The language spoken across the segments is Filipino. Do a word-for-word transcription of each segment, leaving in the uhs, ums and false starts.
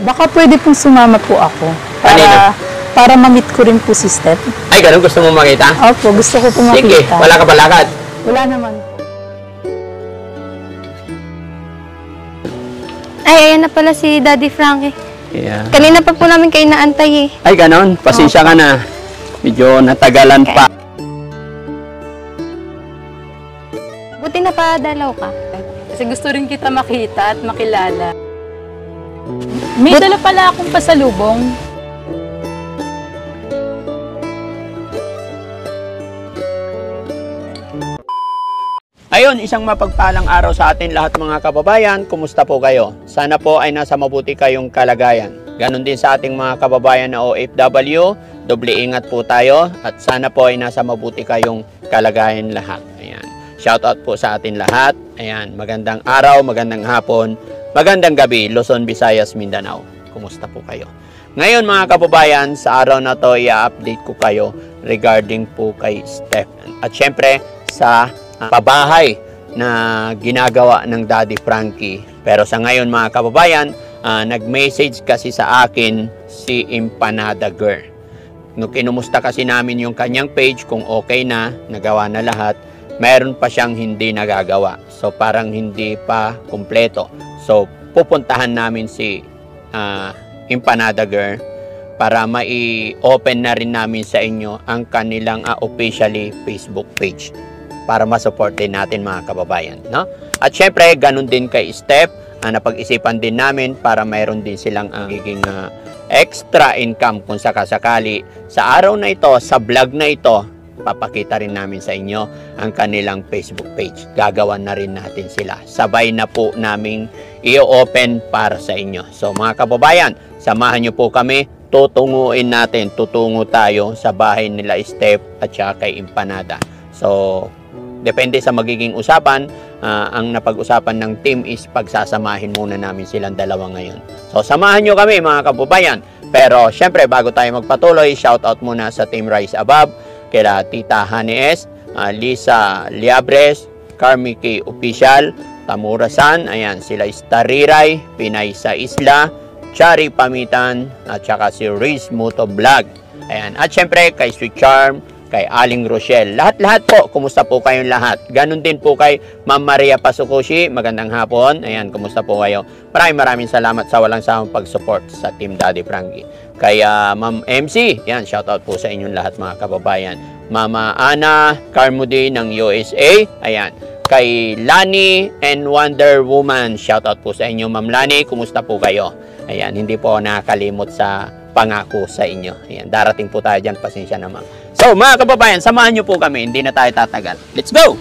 Baka pwede pong sumama po ako. Para, Kanino? para ma-meet ko rin po si Steph. Ay, ganun, gusto mo makita? Opo, gusto ko po makita. Sige, wala ka balakad. Wala naman po. Ay, ayan na pala si Daddy Frankie. Yeah. Kanina pa po namin kayo naantay eh. Ay, ganun, pasensya ka na. Medyo natagalan pa. Buti na pa dalaw ka. Kasi gusto rin kita makita at makilala. May dala pala akong pasalubong. Ayun, isang mapagpalang araw sa atin lahat mga kababayan. Kumusta po kayo? Sana po ay nasa mabuti kayong kalagayan. Ganon din sa ating mga kababayan na O F W. Doble ingat po tayo at sana po ay nasa mabuti kayong kalagayan lahat. Ayan. Shoutout po sa atin lahat. Ayan, magandang araw, magandang hapon, magandang gabi, Luzon, Visayas, Mindanao. Kumusta po kayo? Ngayon mga kababayan, sa araw na to i-update ko kayo regarding po kay Steph. At syempre sa uh, pabahay na ginagawa ng Daddy Frankie. Pero sa ngayon mga kababayan, uh, nag-message kasi sa akin si Empanada Girl. No, kinumusta kasi namin yung kanyang page kung okay na, nagawa na lahat. Meron pa siyang hindi nagagawa. So parang hindi pa kumpleto. So pupuntahan namin si uh, Empanada Girl para mai-open na rin namin sa inyo ang kanilang uh, officially Facebook page para ma-support din natin mga kababayan, no? At syempre ganun din kay Steph, uh, napag-isipan din namin para mayroon din silang uh, giging uh, extra income kung sakasakali sa araw na ito, sa vlog na ito. Papakita rin namin sa inyo ang kanilang Facebook page. Gagawan na rin natin sila. Sabay na po naming i-open para sa inyo. So mga kababayan, samahan nyo po kami. Tutunguin natin, tutungo tayo sa bahay nila Steph at saka kay Empanada. So, depende sa magiging usapan. Uh, ang napag-usapan ng team is pagsasamahin muna namin silang dalawa ngayon. So, samahan nyo kami mga kababayan. Pero, syempre, bago tayo magpatuloy, shoutout muna sa Team Rise Above, kila Tita Hanes, uh, Lisa Liabres, Carmi K. Official, Tamura San, ayan, sila Stariray, Pinay sa Isla, Chari Pamitan, at saka si Riz Moto Vlog. Ayan, at syempre kay Sweet Charm, kay Aling Rochelle. Lahat-lahat po, kumusta po kayong lahat? Ganon din po kay Ma'am Maria Pasukushi, magandang hapon. Ayan, kumusta po kayo? Maraming maraming salamat sa walang sawang pag-support sa Team Daddy Frankie. Kay uh, Ma'am M C, yan, shoutout po sa inyong lahat mga kababayan. Mama Ana Carmody ng U S A, ayan. Kay Lani and Wonder Woman, shoutout po sa inyo Ma'am Lani, kumusta po kayo? Ayan, hindi po nakakalimot sa pangako sa inyo. Ayan, darating po tayo dyan, pasensya na ma'am. So mga kababayan, samahan nyo po kami, hindi na tayo tatagal. Let's go!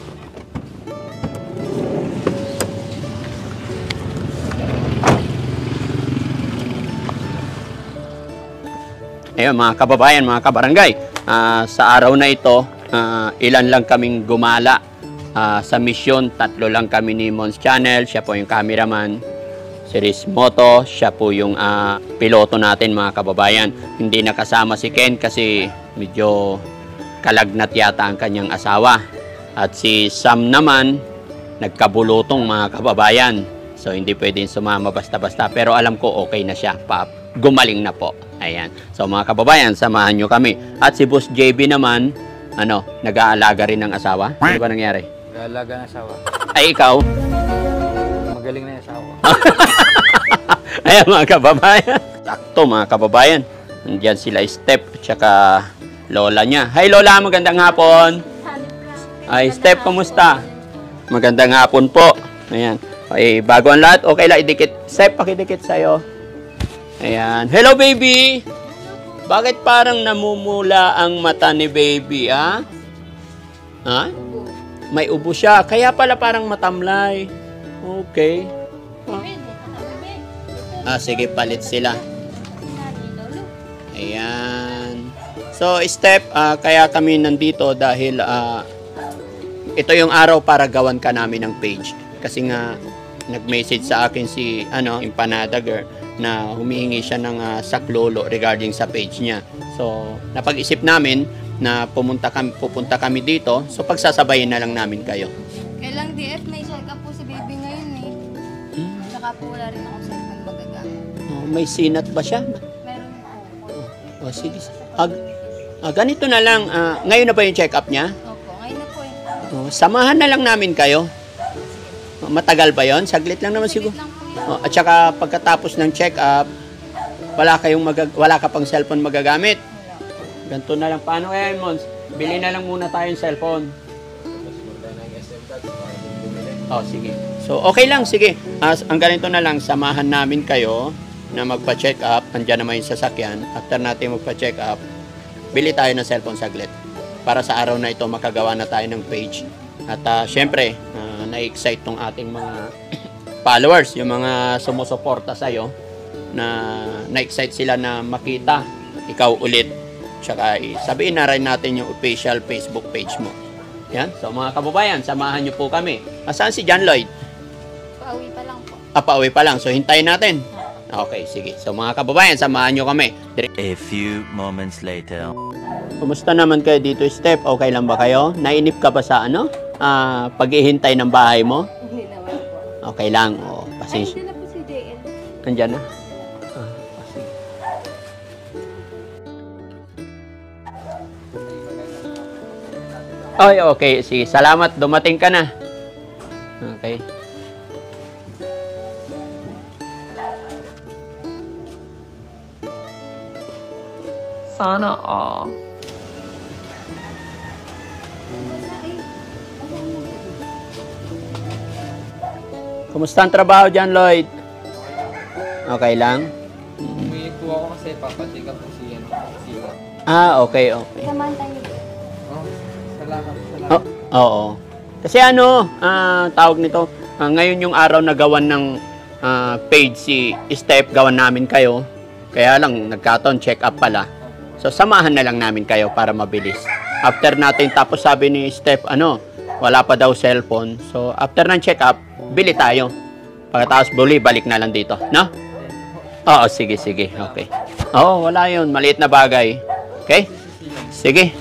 Ayun mga kababayan, mga kabarangay, uh, sa araw na ito, uh, ilan lang kaming gumala uh, sa misyon. Tatlo lang kami ni Mons Channel, siya po yung cameraman. Si Riz Moto, siya po yung uh, piloto natin mga kababayan. Hindi nakasama si Ken kasi medyo kalagnat yata ang kanyang asawa. At si Sam naman, nagkabulutong mga kababayan. So hindi pwedeng sumama basta-basta. Pero alam ko okay na siya, pa gumaling na po. Ayan. So mga kababayan, samahan nyo kami. At si Boss J B naman, ano, nag-aalaga rin ng asawa. Ano ba nangyari? Nag-aalaga ng asawa. Ay, ikaw? Magaling na yung asawa. Ayan mga kababayan. Sakto mga kababayan. Nandiyan sila Steph at saka lola niya. Hi lola, magandang hapon. Ay Steph, kumusta? Magandang hapon po. Ayan. Okay, bago ang lahat, okay lang idikit. Steph, pakidikit sa'yo. Ayan. Hello baby! Bakit parang namumula ang mata ni baby, ha? Ha? May ubo siya. Kaya pala parang matamlay. Okay. Ah, sige, palit sila. Ayan. So, Steph, uh, kaya kami nandito dahil uh, ito yung araw para gawan ka namin ng page. Kasi nga, nag-message sa akin si ano, Empanada Girl na humihingi siya ng uh, saklolo regarding sa page niya. So, napag-isip namin na pumunta kami, pupunta kami dito. So, pagsasabayin na lang namin kayo. Kailang D F, may check up po si baby ngayon eh. Hmm? Saka po wala rin ako cellphone magagamit. may sinat ba siya? Meron po. O, sige. Ah, ah, ganito na lang. Ah, ngayon na ba yung check-up niya? Opo, ngayon na po eh. O, samahan na lang namin kayo. O, matagal ba yon? Saglit lang naman siguro. Lang po yan. O, at saka pagkatapos ng check-up, wala kayong magag- wala ka pang cellphone magagamit. Ganito na lang. Paano kaya yun, Mons? Bili na lang muna tayong cellphone. Oh, sige. So, okay lang. Sige. As, ang ganito na lang, samahan namin kayo na magpa-check up. Andiyan naman yung sasakyan. After natin magpa-check up, bili tayo ng cellphone saglit. Para sa araw na ito, makagawa na tayo ng page. At uh, syempre, uh, na-excite tong ating mga followers, yung mga sumusuporta sa'yo, na na-excite sila na makita ikaw ulit. Tsaka eh, sabihin na rin natin yung official Facebook page mo. Yan. So mga kababayan, samahan niyo po kami. Nasaan si John Lloyd? Pauwi pa lang po. Ah, pauwi pa lang. So hintayin natin. Okay, sige. So mga kababayan, samahan niyo kami. Dire- A few moments later. Kumusta naman kayo dito, Steph? Okay lang ba kayo? Nainip ka ba sa ano? Ah, pag-ihintay ng bahay mo? Hindi naman po. Okay lang. Oh, pasensya. Ay, na po si J L. Nandiyan na. Ah, sige. Ay, okay. Sige. Salamat. Dumating ka na. Okay. Sana all. Kumusta ang trabaho dyan, Lloyd? Okay lang? Umiit po ako kasi papacheck up po si ano, si Ah, okay, okay. Samahan tayo. Oh, salamat, salamat. Oh, oo. Kasi ano, ah, tawag nito, ah, ngayon yung araw na gawan ng ah, page si Steph, gawan namin kayo. Kaya lang, nagkataon, check up pala. So, samahan na lang namin kayo para mabilis. After natin, tapos sabi ni Steph, ano, wala pa daw cellphone. So, after ng check up, bili tayo. Pagkatapos buli, balik na lang dito. No? Oo, sige, sige. Okay. Oo, wala yun. Maliit na bagay. Okay? Sige.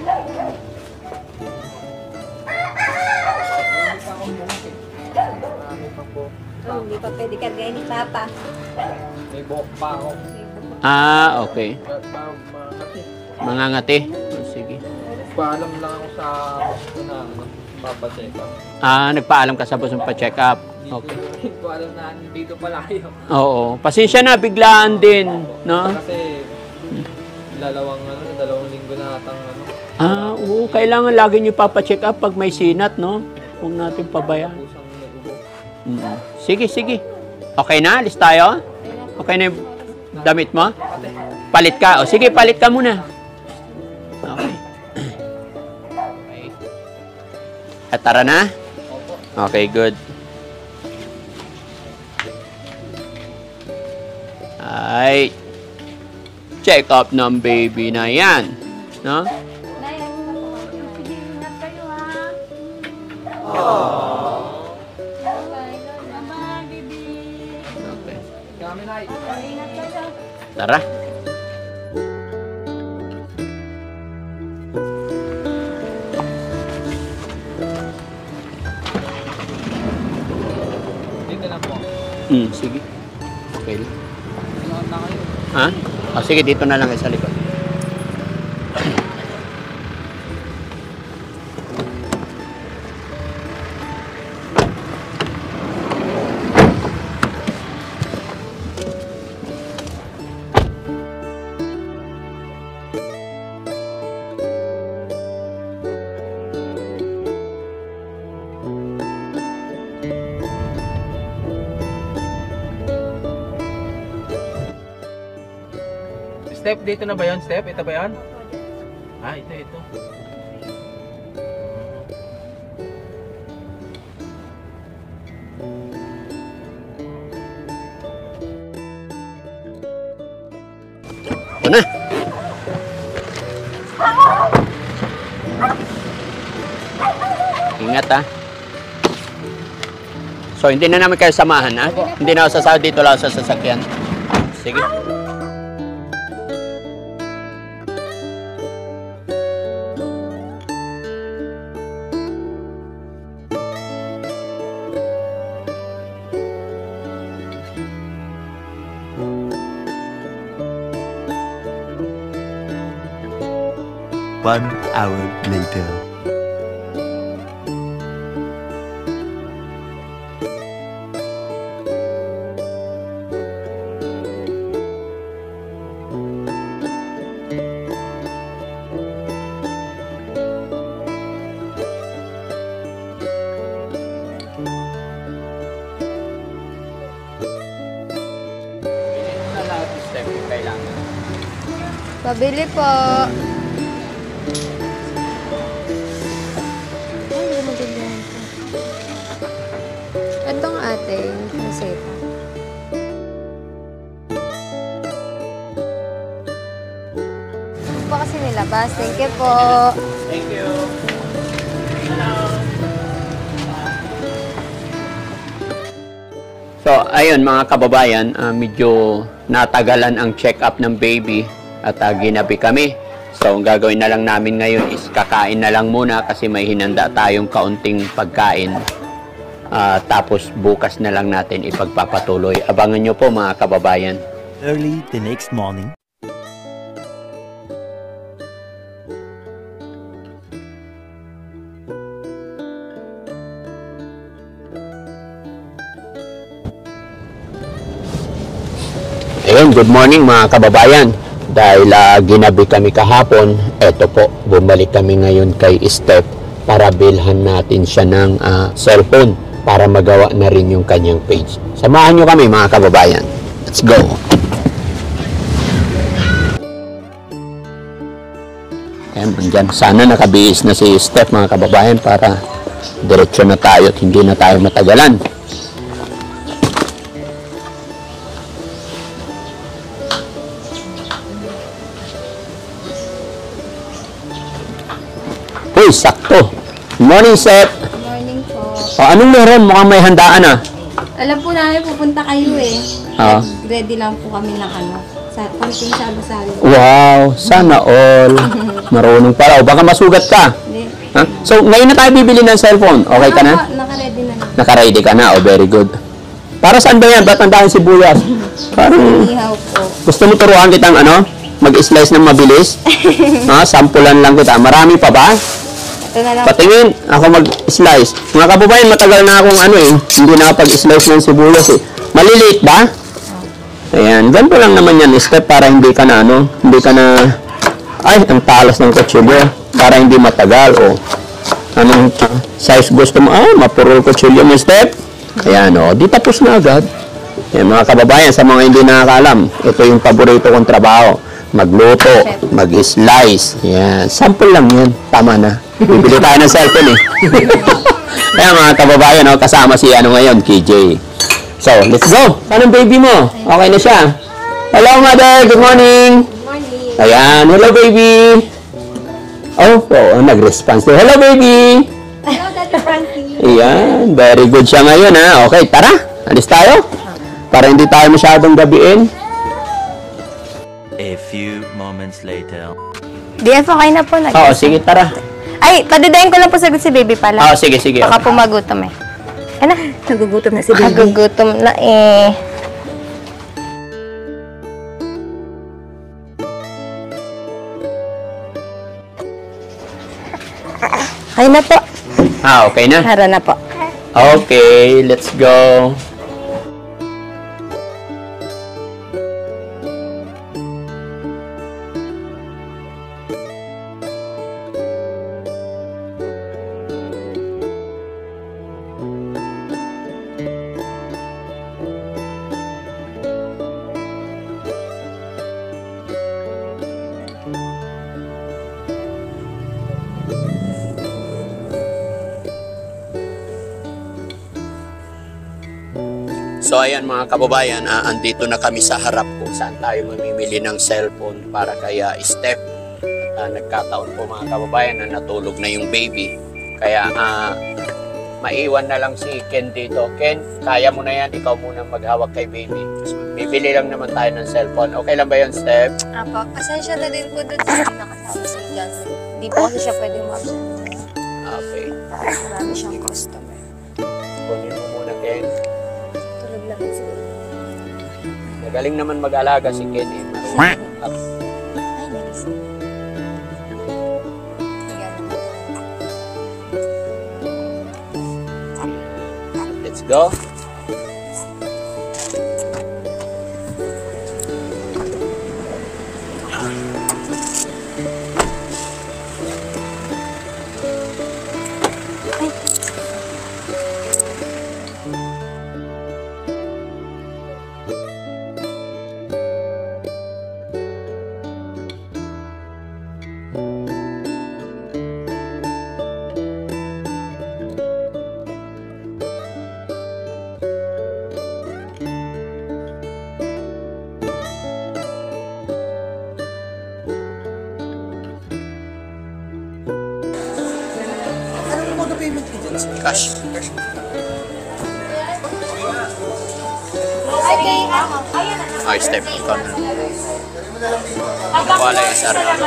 Oh, hindi pa pwede kargahin ni Papa. May buhok pa ako. Ah, okay. Ba- ba- ba- Kasi, Mangangati. Oh, sige. paalam lang ako sa na ano, papacheck up. Ah, nagpaalam ka sa busong pa-check up. Dito, Okay. hindi ko alam na dito pala kayo. Oo. Pasensya na, biglaan din. No? Kasi, lalawang ano, dalawang linggo na atang ano. Ah, oo. Kailangan lagi nyo papacheck up pag may sinat, no? Huwag natin pabayaan. Pusang nag-ubo. Mm. Sige, sige. Okay na? Alis tayo? Okay na yung damit mo? Palit ka. O sige, palit ka muna. Okay. Okay. At tara na? Okay, good. Ay, check up ng baby na yan. No? Nay, ano na po? Sige, ingat kayo ha. Bye-bye, baby. Okay. Kami na Ingat kayo. Tara. dito na po. Hmm, sige. Okay. Ilan na kayo? Ha? O, sige, dito na lang kayo sa likod. Step, dito na ba yun? Step, ito ba yun? Ah, ito, ito. Ito na. Ingat ha. So, hindi na namin kayo samahan ha? Hindi na ako sasahod dito lang sa sasakyan. Sige. One hour later. Sa lahat ng step yung kailangan. Pabili po. Ay, hindi mo ganyan po. Itong ating reseta. Ito po kasi nilabas. Thank you po. Thank you. Hello. So, ayun mga kababayan, ah, medyo natagalan ang check-up ng baby at ah, ginabi kami. So, ang gagawin na lang namin ngayon is kakain na lang muna kasi may hinanda tayong kaunting pagkain. Ah, tapos bukas na lang natin ipagpapatuloy. Abangan nyo po mga kababayan. Early the next morning. Ayun, good morning mga kababayan. Dahil ah, ginabi kami kahapon, eto po, bumalik kami ngayon kay Steph para bilhan natin siya ng ah, cellphone para magawa na rin yung kanyang page. Samahan nyo kami mga kababayan. Let's go! Ayan, andyan. Sana nakabihis na si Steph mga kababayan para diretso na tayo at hindi na tayo matagalan. Uy, sakto. Good morning, Seth. Good morning po. O, anong meron? Mukhang may handaan ah. Alam po namin pupunta kayo eh. Ah. Ready lang po kami ng ano. Sa konting salo-salo. Wow, sana all. Marunong pala. O, baka masugat ka. Hindi. Ha? So, ngayon na tayo bibili ng cellphone. Okay ka na? Naka- Naka-ready na lang. Naka-ready ka na? O, very good. Para saan ba yan? Ba't ang daming sibuyas? Parang Ihaw po. gusto mo turuan kitang ano? Mag-slice ng mabilis? Ha? Sampulan lang kita. Marami pa ba? Ito na lang. Patingin, ako mag-slice. Mga kababayan, matagal na akong ano eh, hindi nakapag-slice ng sibuyas eh. Maliliit ba? Ayan, ganito lang naman yan, step para hindi ka na ano, hindi ka na, ay, ang talas ng kutsilyo, para hindi matagal o anong uh, size gusto mo, ah, mapuro kutsilyo mo, step. Ayan o, di tapos na agad. Ayan, mga kababayan, sa mga hindi nakakalam, ito yung paborito kong trabaho. Magluto, mag-slice. Yan. Sample lang yan. Tama na. Bibili tayo ng cellphone eh. Kaya mga kababayan, oh, kasama si ano ngayon, K J. So, let's go. Saan ang baby mo? Okay na siya. Hello, mother. Good morning. Good morning. Ayan. Hello, baby. Oh, oh nag-response. Hello, baby. Hello, Daddy Frankie. Ayan. Very good siya ngayon, ha. Okay, tara. Alis tayo. Para hindi tayo masyadong gabiin. A few moments later. D F, okay na po. Nag- Oo, sige, tara. Ay, padidayin ko lang po saglit si baby pala. Oo, sige, sige. Baka po magutom eh. Ano? Nagugutom na si baby. Nagugutom na eh. Ay na po. Ah, okay na. Hara na po. Okay, let's go. So ayan mga kababayan, ah, andito na kami sa harap kung saan tayo mamimili ng cellphone para kaya Steph. Ah, nagkataon po mga kababayan na natulog na yung baby. Kaya ah, maiwan na lang si Ken dito. Ken, kaya mo na yan, ikaw muna maghawak kay baby. Bibili lang naman tayo ng cellphone. Okay lang ba yun, Steph? Apo, pasensya na din po doon sa nakasama si John. Hindi po kasi siya pwedeng mag-absent. Okay. Marami siyang customer. Kunin mo muna, Ken. Tulog lang si baby. Magaling naman mag-alaga si Ken. Eh. Marunong. Ay, nagising. go. Cash. Ay, step. Ikaw na. Wala yung isa rin.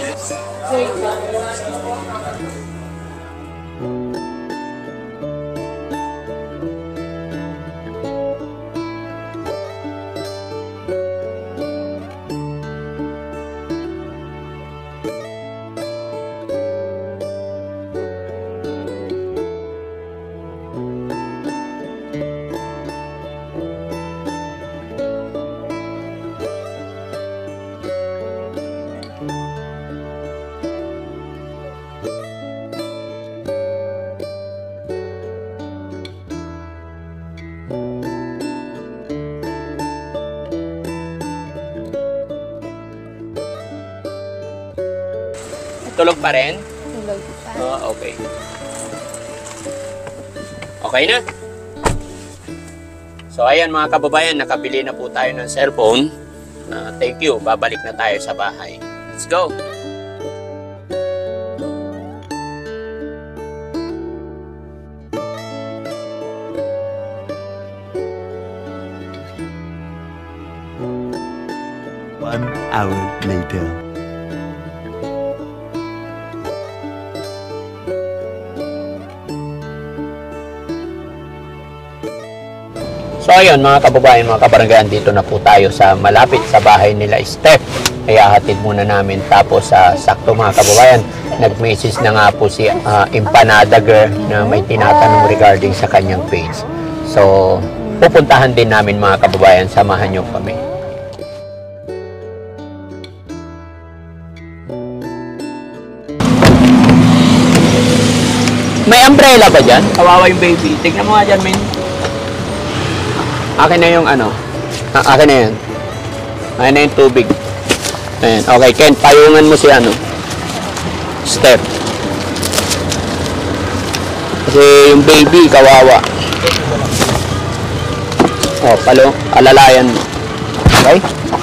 Tulog pa rin? Tulog pa. Oh, okay. Okay na? So, ayan mga kababayan, nakabili na po tayo ng cellphone. Uh, thank you. Babalik na tayo sa bahay. Let's go! One hour later. So ayun mga kababayan, mga kabaranggayan, dito na po tayo sa malapit sa bahay nila Steph. Kaya hatid muna namin, tapos sa uh, sakto mga kababayan, nag-message na nga po si uh, Empanada Girl na may tinatanong regarding sa kanyang page. So pupuntahan din namin mga kababayan, samahan nyo kami. May umbrella ba dyan? Kawawa yung baby. Tignan mo nga dyan, men. Akin na yung ano. Ah, akin na yan. Akin na yung tubig. Ayan. Okay, Ken, payungan mo si ano. Steph. Kasi yung baby, kawawa. Oh, palo. Alalayan mo. Okay?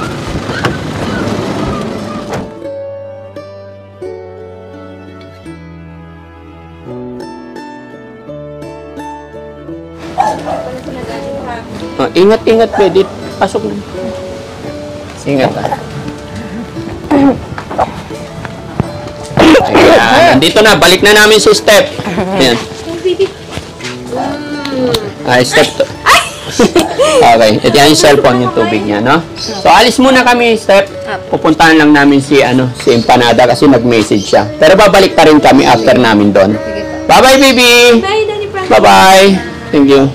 Oh, ingat, ingat, pwede. Pasok na. Ingat, ah. Ayan, nandito na. Balik na namin si Steph. Ayan. Ay, Steph to. Okay, ito yan yung cellphone, yung tubig niya, no? So, alis muna kami, Steph. Pupuntahan lang namin si, ano, si Empanada kasi nag-message siya. Pero babalik pa rin kami after namin doon. Bye-bye, baby! Bye, Daddy Frank. Bye-bye! Thank you.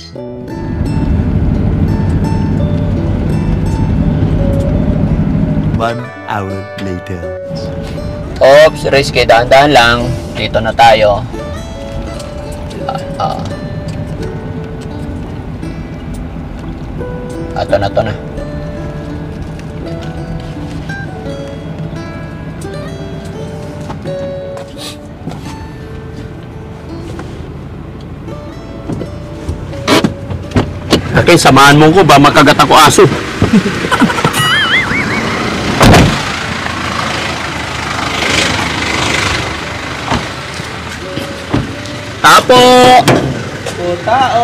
One hour later. Oops, risky. Dahan-dahan lang. Dito na tayo. Ah, ah. Ato na to na. Akin, samahan mo ko ba makagat ako aso? Tapo! O, tao!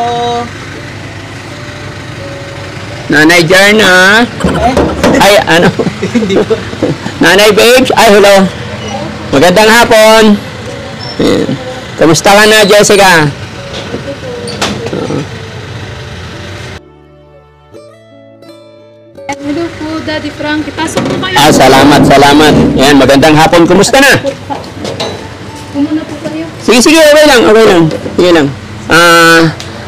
Nanay Jarna. Ay, ano? Nanay Babes. Ay, hello. Magandang hapon. Ayan. Kamusta ka na, Jessica? Hello po, Daddy Frank. Pasok po kayo. Ah, salamat, salamat. Ayan, magandang hapon. Kumusta na? Kumuna po kayo. Sige, sige. Okay lang, okay lang. Sige lang. Ah,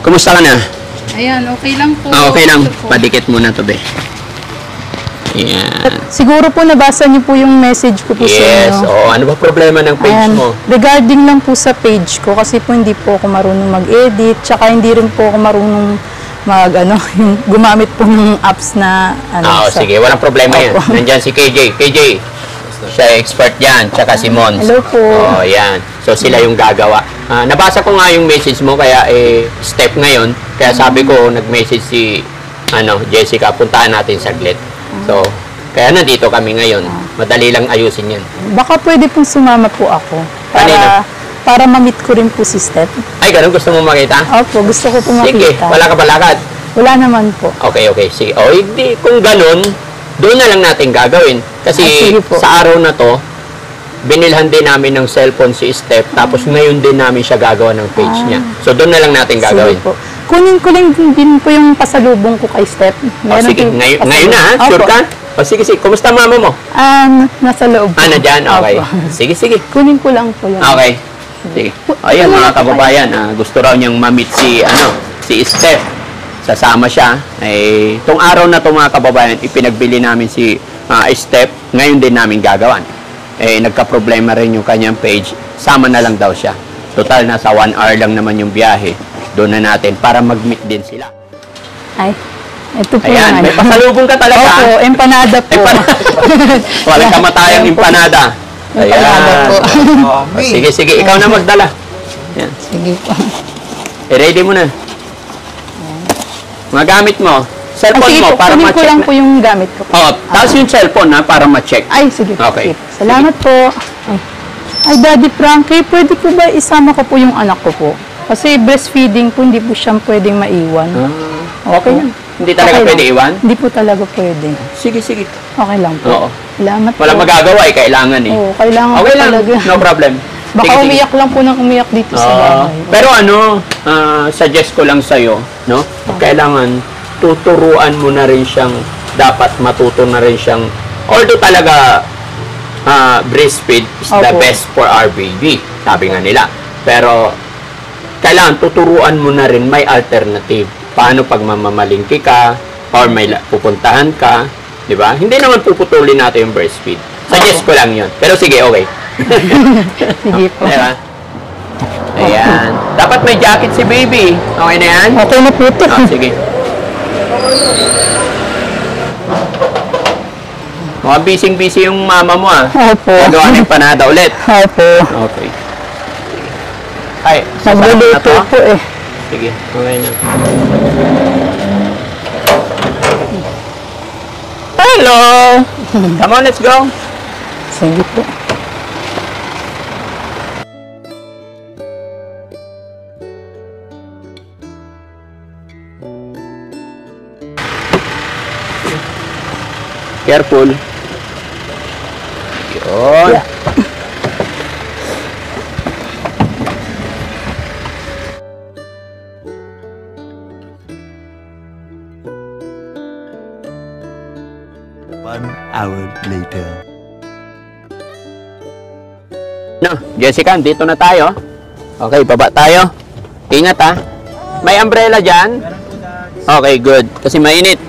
Kumusta ka na? Ayan, okay lang po. Ah, okay lang. Ito po. Padikit muna to, be. Yan. Siguro po nabasa niyo po yung message ko po sa Yes. inyo. Oo, ano ba problema ng page Ayan, mo? regarding lang po sa page ko kasi po hindi po ako marunong mag-edit tsaka hindi rin po ako marunong mag ano, yung gumamit po ng apps na ano. Ah, oh, sa- sige. Walang problema yan. Opo. Nandyan si K J. K J, siya expert yan. Tsaka si Mons. Hello po. Oh, yan. So, sila yung gagawa. Ah, nabasa ko nga yung message mo, kaya eh, step ngayon. Kaya sabi ko, nag-message si ano, Jessica, puntahan natin saglit. So, kaya nandito kami ngayon. Madali lang ayusin yan. Baka pwede pong sumama po ako Kanina? para para ma-meet ko rin po si Steph. Ay, ganun gusto mo makita? Opo, gusto ko po Sige, makita. wala ka balakad. Wala naman po. Okay, okay. Sige. O, hindi, kung ganun, doon na lang natin gagawin. Kasi Ah, sige po. sa araw na to, binilhan din namin ng cellphone si Steph, tapos ngayon din namin siya gagawa ng page niya. So, doon na lang natin gagawin. Sige po. Kunin ko lang din po yung pasalubong ko kay Steph. O, Meron sige, po yung ngay- pasalubong. ngayon na, ha? Sure Opo. ka? O, sige, sige. Kumusta mama mo? Um, nasa loob po. Ah, nandyan? Okay. Opo. Sige, sige. Kunin ko lang po yun. Okay. Sige. Ayan mga kababayan, ah, gusto raw niyang ma-meet si, ano, si Steph. Sasama siya. Eh, tong araw na to mga kababayan, ipinagbili namin si ah, Steph. Ngayon din namin gagawan. Eh, nagka-problema rin yung kanyang page. Sama na lang daw siya. Total, nasa one hour lang naman yung biyahe. Doon na natin para mag-meet din sila. Ay, ito po Ayan, yung may ano. pasalubong ka talaga. Opo, empanada po. Walang kamatayang Ayan po. empanada. Empanada po. O, sige, sige. Ikaw na magdala. Ayan. Sige po. I-ready mo na. Mga gamit mo. Ah, Cellphone sige mo po, para kunin ko ma-check. lang na- po yung gamit ko. Oh, tapos yung cellphone ha, para ma-check. Ay, sige po. Okay. sige po. Salamat po. Ay. Ay, Daddy Frankie, pwede po ba isama ko po yung anak ko po? Kasi breastfeeding po, hindi po siyang pwedeng maiwan. Ah, okay yan. Hindi talaga Okay pwede lang. iwan? Hindi po talaga pwede. Sige, sige. Okay lang po. Oo. Salamat po. Wala magagawa eh, kailangan eh. Oo, kailangan Okay po lang, talaga. no problem. Baka Sige, sige. umiyak lang po ng umiyak dito sa Oo. bahay. Pero ano, ah, suggest ko lang sa'yo, no? Kailangan tuturuan mo na rin siyang, dapat matuto na rin siyang, although talaga ah, breastfeed is the Opo. best for our baby, sabi nga nila. Pero, kailangan tuturuan mo na rin may alternative. Paano pag mamamalingki ka, or may la- pupuntahan ka, di ba? Hindi naman puputulin natin yung breastfeed. Suggest ko lang yun. Pero sige, okay. Sige po. Diba? Ayan. Dapat may jacket si baby. Okay na yan? Okay na po ito. Ah, sige. Mga busy-busy yung mama mo ah. Opo. Gagawa ng panada ulit. Opo. Okay. Ay, sasama na Nagluluto to? po eh. Sige, okay na. Hello! Come on, let's go. Sige po. Careful. Yun. Yeah. One hour later. No, Jessica, dito na tayo. Okay, baba tayo. Ingat ha. May umbrella dyan? Okay, good. Kasi mainit.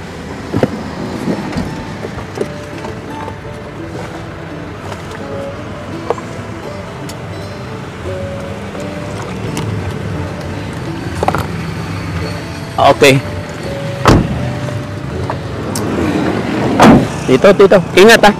Okay. Dito, dito. Ingat ha.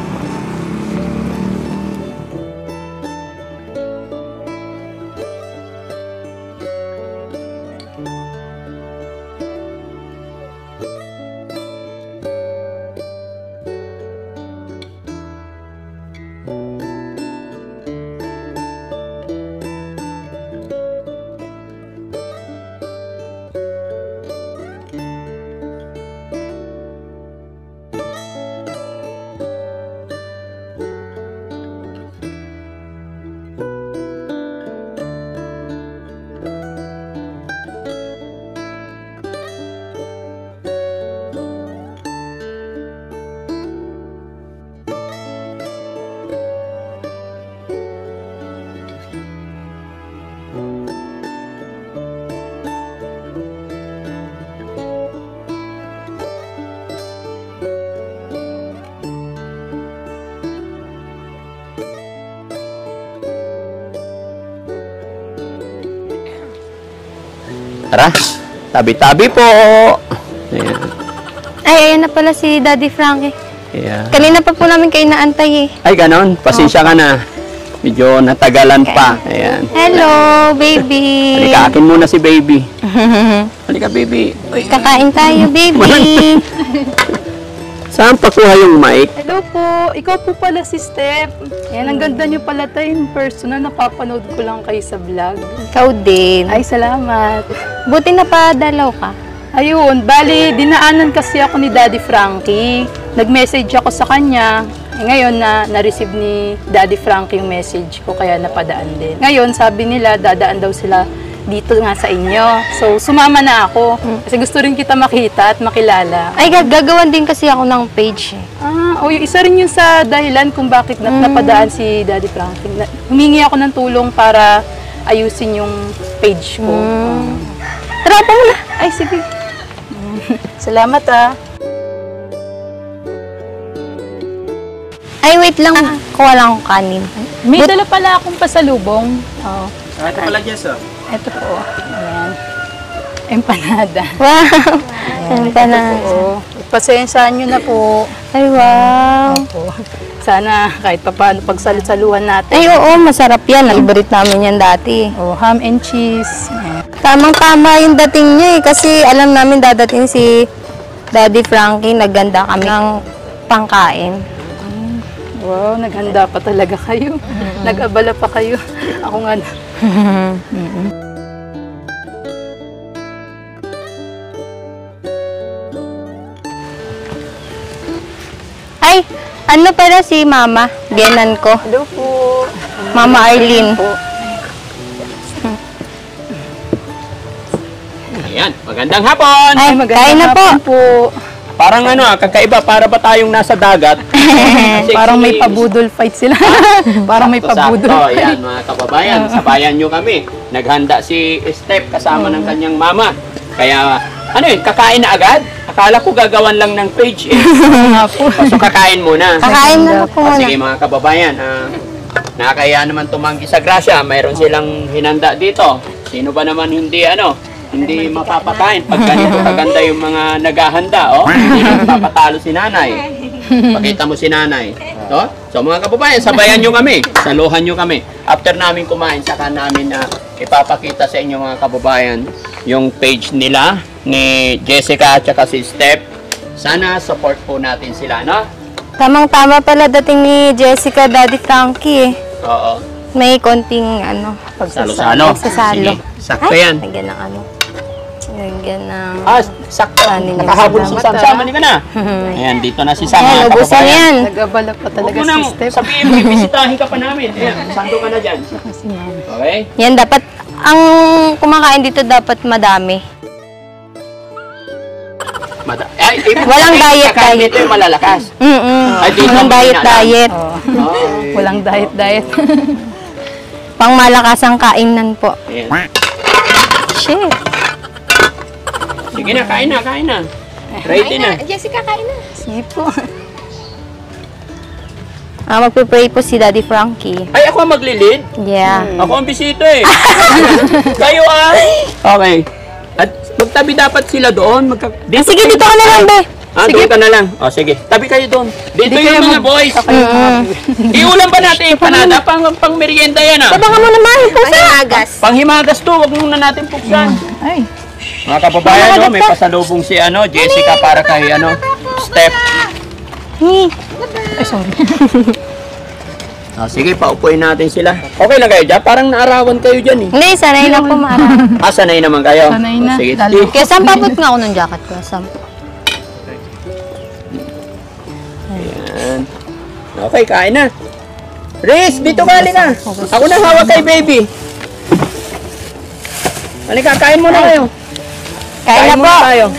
Tara, tabi-tabi po. Ayan. Ay, ayan na pala si Daddy Frankie. Ayan. Kanina pa po namin kayo naantay eh. Ay, ganon. Pasensya ka na. Medyo natagalan pa. Ayan. Hello, baby. Halika, akin muna si baby. Halika, baby. Uy, Kakain tayo, baby. saan pakuha yung mic? Hello po, ikaw po pala si Steph. Yan, ang ganda niyo pala tayo in personal. Napapanood ko lang kayo sa vlog. Ikaw din. Ay, salamat. Buti na padalaw ka. Ayun, bali, dinaanan kasi ako ni Daddy Frankie. Nag-message ako sa kanya. Eh, ngayon, na, na-receive ni Daddy Frankie yung message ko, kaya napadaan din. Ngayon, sabi nila, dadaan daw sila dito nga sa inyo. So, sumama na ako. Kasi gusto rin kita makita at makilala. Ay, gag- gagawan din kasi ako ng page eh. Ah, o yung isa rin yun sa dahilan kung bakit na- napadaan si Daddy Frankie. Na, humingi ako ng tulong para ayusin yung page ko. Mm. Tara pa muna. Ay, sige. Salamat ah. Ay, wait lang. Kuha lang akong kanin. May dala pala akong pasalubong. Oh, Ah, ito pala, Jess, oh. eto po. Ayan. Empanada. Wow. Ang tanan. Oo. Pasensyahan nyo na po. Ay, wow. Po. Sana kahit pa paano pagsalut-saluhan natin. Ay, oo. Masarap yan. Favorite namin yan dati. Oh, ham and cheese. Ayan. Tamang-tama yung dating niya eh. Kasi alam namin dadating si Daddy Frankie. Nagganda kami ng pangkain. Wow, naghanda pa talaga kayo. Nag-abala pa kayo. Ako nga na. Ay, ano pala si Mama? Genan ko. Hello po. Mama Arlene. Po. Ayan, magandang hapon. Ay, kain na po. hapon po. Parang ano ah, kakaiba, para ba tayong nasa dagat? Kasi Parang may si- pabudol fight sila. Parang may Sakto, pabudol sakto. fight. Ayan, mga kababayan, sabayan nyo kami. Naghanda si Steph kasama ng kanyang mama. Kaya, ano yun, kakain na agad? Akala ko gagawan lang ng page eh. Nga po. So, kakain muna. Kakain na po O, muna. sige mga kababayan, ah, nakakaya naman tumanggi sa grasya. Mayroon silang hinanda dito. Sino ba naman hindi ano? Hindi mapapakain pag ganito kaganda yung mga naghahanda, oh. Hindi na mapapatalo si nanay. Pakita mo si nanay. No? So mga kababayan, sabayan nyo kami. Saluhan nyo kami. After namin kumain, saka namin na ipapakita sa inyo mga kababayan yung page nila ni Jessica at saka si Steph. Sana support po natin sila, no? Tamang-tama pala dating ni Jessica, Daddy Frankie eh. Oo. May konting ano, Salo-salo. pagsasalo. Sige, sakto Ay, yan. Lagyan ng ano. Lagyan ng... Ah, sakto. Kanin yung Nakahabol si salamat, Sam. ah. Sama ni ka na. Ayan, dito na si Sam. Ayan, mga ubusan kababayan. yan. Nag-abala pa Huwag talaga mo si nang Steph. sabihin mo, ibisitahin ka pa namin. Ayan, sando ka na dyan. Kasi ma'am. Okay? Yan, dapat, ang kumakain dito dapat madami. Mata Ay, ibig Walang sabihin, diet, kakain diet. dito yung malalakas. Mm-mm. Ay, dito Walang mahina diet, lang. diet. Oh. Oh. Walang diet-diet. Pang malakas ang kainan po. Ayan. Shit. Sige na, kain na, kain na. Ready na. Jessica, kain na. Sige po. Ah, magpe-pray po si Daddy Frankie. Ay, ako ang maglilid. Yeah. Ako ang bisita eh. Kayo ay. Okay. At magtabi dapat sila doon. Magka Ah, sige, dito ka na lang, be. Ah, doon ka na lang. O, sige. Tabi kayo doon. Dito yung mga boys. Iulam ba natin yung panada? Pang, pang merienda yan ah. Baka mo naman, pusa. Panghimagas to. Huwag muna natin puksan. Ay. Mga kababayan, no, may pasalubong si ano, Jessica para kay ano, Steph. Ni. Ay, sorry. Ah, sige, paupuin natin sila. Okay lang kayo dyan? Parang naarawan kayo dyan eh. Hindi, sanay na po, Mara. Ah, sanay naman kayo. Sanay na. Oh, sige, Lalo. sige. Kaya saan papot nga ako ng jacket ko? Saan? Ayan. Okay, kain na. Riz, dito ka, halika. Ako na hawak kay baby. Halika, kain muna kayo. Kain na muna po. tayo.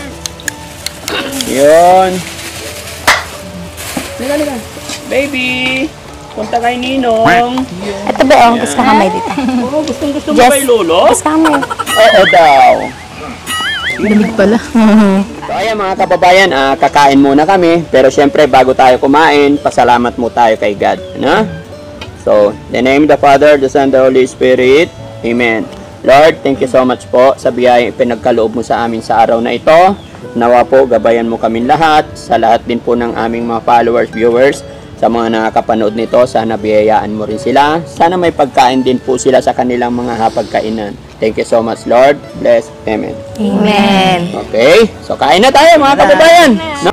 Yun. Halika, halika. Baby, punta kay Ninong. Ito ba, oh, gusto ka kamay dito. Oo, gustong gusto mo Yes. kay Lolo? Gusto ka kamay. Oo daw. Lamig pala. So ayan mga kababayan, ah, kakain muna kami. Pero syempre bago tayo kumain, pasalamat mo tayo kay God. No? So, in the name of the Father, the Son, the Holy Spirit. Amen. Lord, thank you so much po sa biyaya pinagkaloob mo sa amin sa araw na ito. Nawa po, gabayan mo kami lahat, sa lahat din po ng aming mga followers, viewers, sa mga nakakapanood nito, sana biyayaan mo rin sila. Sana may pagkain din po sila sa kanilang mga hapagkainan. Thank you so much, Lord. Bless. Amen. Amen. Okay, so kain na tayo mga kababayan. No?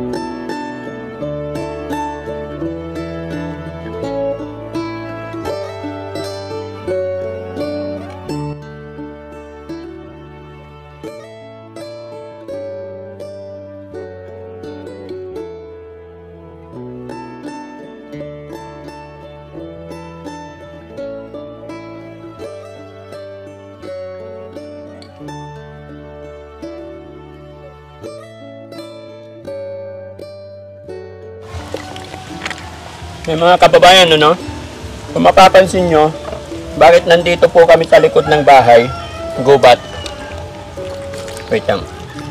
May mga kababayan, ano? Kung mapapansin nyo, bakit nandito po kami sa likod ng bahay? Gubat. Wait lang.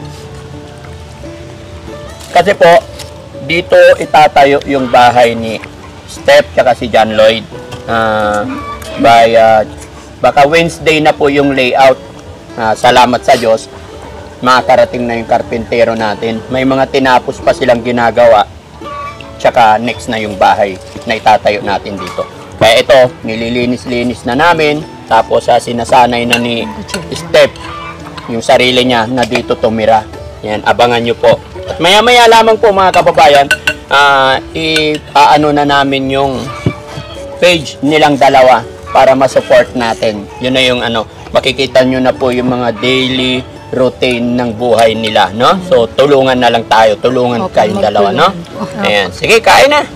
Kasi po, dito itatayo yung bahay ni Steph tsaka si John Lloyd. Uh, by, uh, baka Wednesday na po yung layout. Uh, salamat sa Diyos. Makakarating na yung karpintero natin. May mga tinapos pa silang ginagawa. Tsaka next na yung bahay na itatayo natin dito. Kaya ito, nililinis-linis na namin. Tapos uh, sinasanay na ni Steph yung sarili niya na dito tumira. Yan, abangan nyo po. At maya-maya lamang po mga kababayan, uh, i-ano na namin yung page nilang dalawa para ma-support natin. Yun na yung ano, makikita nyo na po yung mga daily routine ng buhay nila, no? So, tulungan na lang tayo. Tulungan Okay, kayong dalawa, no? Okay. Ayan. Sige, kain na!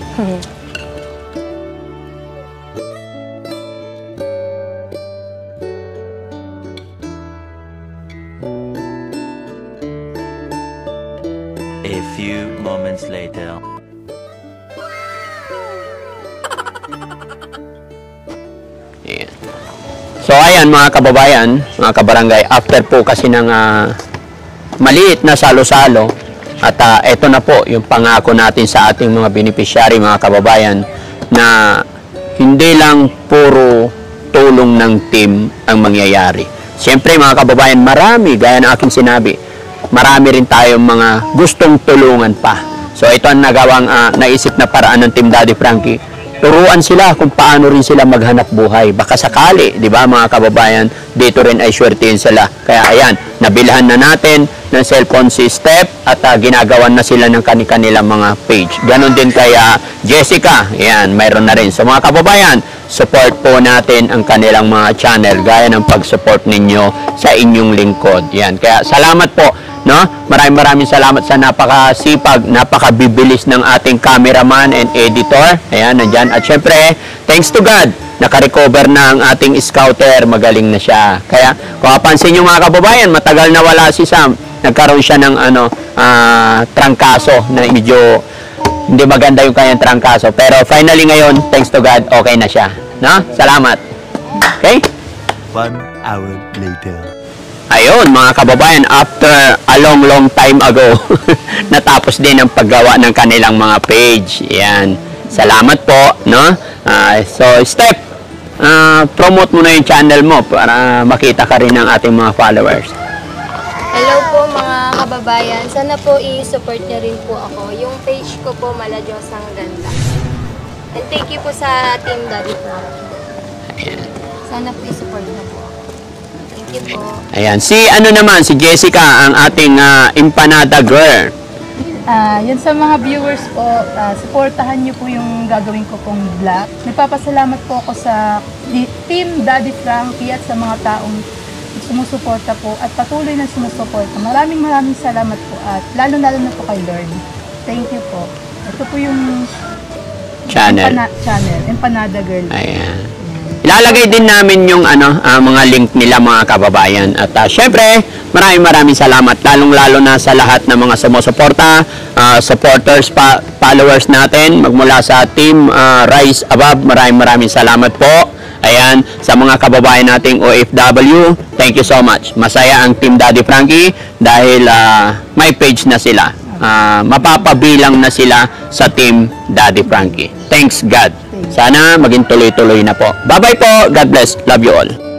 A few moments later. Ayan. So ayan mga kababayan, mga kabarangay, after po kasi ng uh, maliit na salo-salo at uh, eto na po yung pangako natin sa ating mga beneficiary mga kababayan na hindi lang puro tulong ng team ang mangyayari. Siyempre mga kababayan, marami, gaya ng aking sinabi, marami rin tayong mga gustong tulungan pa. So ito ang nagawang uh, naisip na paraan ng Team Daddy Frankie. Turuan sila kung paano rin sila maghanap buhay. Baka sakali, di ba mga kababayan, dito rin ay swertihin sila. Kaya ayan, nabilhan na natin ng cellphone si Steph at uh, ginagawan na sila ng kanilang mga page. Ganon din kay uh, Jessica. Ayan, mayroon na rin. So mga kababayan, support po natin ang kanilang mga channel gaya ng pag-support ninyo sa inyong lingkod. Ayan, kaya salamat po. No? Maraming maraming salamat sa napakasipag, napakabibilis ng ating cameraman and editor. Ayan, nandyan. At syempre, thanks to God, nakarecover na ang ating scouter. Magaling na siya. Kaya, kung mapansin nyo mga kababayan, matagal na wala si Sam. Nagkaroon siya ng ano, uh, trangkaso na medyo hindi maganda yung kanyang trangkaso. Pero finally ngayon, thanks to God, okay na siya. No? Salamat. Okay? One hour later. Ayun mga kababayan, after a long long time ago, natapos din ang paggawa ng kanilang mga page. Yan. Salamat po, no? Uh, so, Steph, uh, promote mo na yung channel mo para makita ka rin ng ating mga followers. Hello po mga kababayan. Sana po i-support niyo rin po ako. Yung page ko po, Mala Diyos ang Ganda. And thank you po sa Team Daddy Frankie. Sana po i-support niyo po. Thank you po. Ayan. Si ano naman, si Jessica, ang ating uh, empanada girl. Ah, yun sa mga viewers po, ah, supportahan niyo po yung gagawin ko pong vlog. Nagpapasalamat po ako sa di- Team Daddy Frankie at sa mga taong sumusuporta po at patuloy na sumusuporta. Maraming maraming salamat po at lalo-lalo na po kay Lord. Thank you po. Ito po yung Channel. Empana- channel, Empanada Girl. Ayan. Ilalagay din namin yung ano, uh, mga link nila mga kababayan. At uh, syempre, maraming maraming salamat. Lalong-lalo na sa lahat ng mga sumusuporta, uh, supporters, pa, followers natin, magmula sa Team uh, Rise Above. Maraming maraming salamat po. Ayan, sa mga kababayan nating O F W, thank you so much. Masaya ang Team Daddy Frankie dahil uh, may page na sila. Uh, mapapabilang na sila sa Team Daddy Frankie. Thanks God. Sana maging tuloy-tuloy na po. Bye-bye po. God bless. Love you all.